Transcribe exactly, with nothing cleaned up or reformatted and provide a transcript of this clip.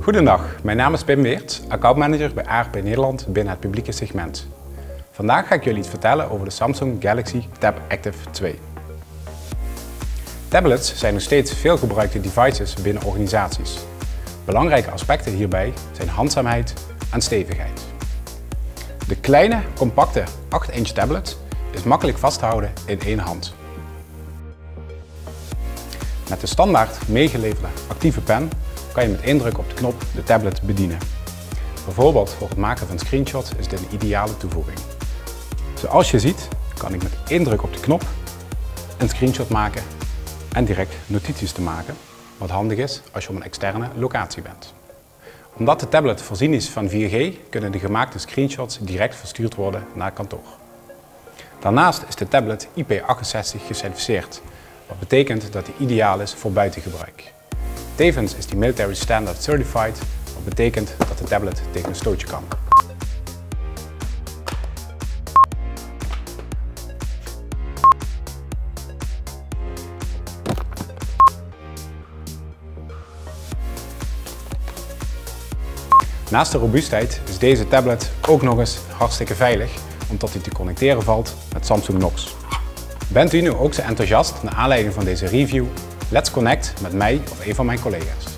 Goedendag, mijn naam is Pim Weerts, accountmanager bij A R P Nederland binnen het publieke segment. Vandaag ga ik jullie iets vertellen over de Samsung Galaxy Tab Active twee. Tablets zijn nog steeds veel gebruikte devices binnen organisaties. Belangrijke aspecten hierbij zijn handzaamheid en stevigheid. De kleine, compacte acht inch tablet is makkelijk vast te houden in één hand. Met de standaard meegeleverde actieve pen kan je met één druk op de knop de tablet bedienen. Bijvoorbeeld voor het maken van screenshots is dit een ideale toevoeging. Zoals je ziet kan ik met één druk op de knop een screenshot maken en direct notities te maken, wat handig is als je op een externe locatie bent. Omdat de tablet voorzien is van vier G kunnen de gemaakte screenshots direct verstuurd worden naar het kantoor. Daarnaast is de tablet I P achtenzestig gecertificeerd, wat betekent dat die ideaal is voor buitengebruik. Tevens is die Military Standard Certified, wat betekent dat de tablet tegen een stootje kan. Naast de robuustheid is deze tablet ook nog eens hartstikke veilig, omdat hij te connecteren valt met Samsung Knox. Bent u nu ook zo enthousiast naar aanleiding van deze review? Let's connect met mij of een van mijn collega's.